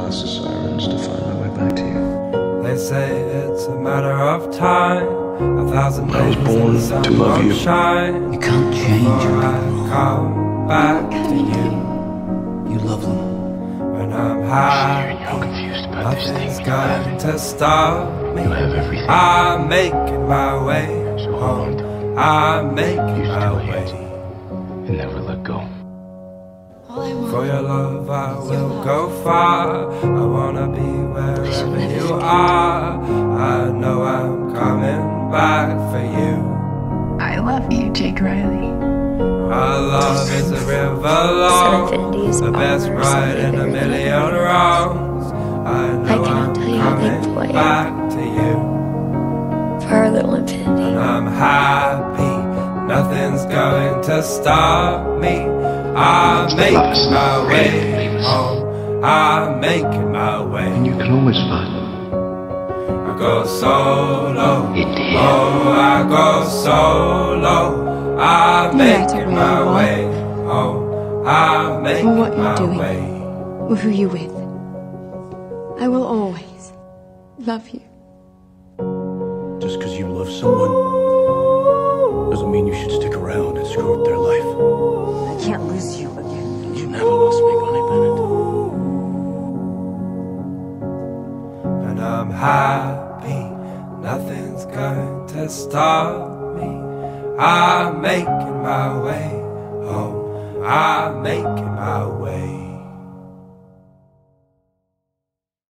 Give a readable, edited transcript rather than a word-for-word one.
past the sirens to find my way back to you. They say it's a matter of time. 1,000 I was days born in the sun to love won't you. shine You can't change before I people. come back to you. You love them. When I'm You're high, now confused about this thing nothing's you have. going to stop me. You have everything. I'm making my way So hold on to home. I'm making You my still way. hate and never let go. All I want For your love I will go far. I wanna be wherever you are. I know I'm coming back for you. I love you, Jake Riley. Our love is a river long, the best ride in a million wrongs. I know I'm cannot tell you how thankful I coming am back to you. for our little infinity. And I'm happy, nothing's going to stop me. I'm making my way home. I'm making my way. And you can always find them. I go solo, In the oh, I go solo. I'm making my way home. I'm making what you're my doing. way. Who you with. I will always love you. Just because you love someone doesn't mean you should stick around and screw up their life. I can't lose you again. You never lost me, Bonnie Bennett. And I'm happy, nothing's going to stop me. I'm making my way home. I'm making my way.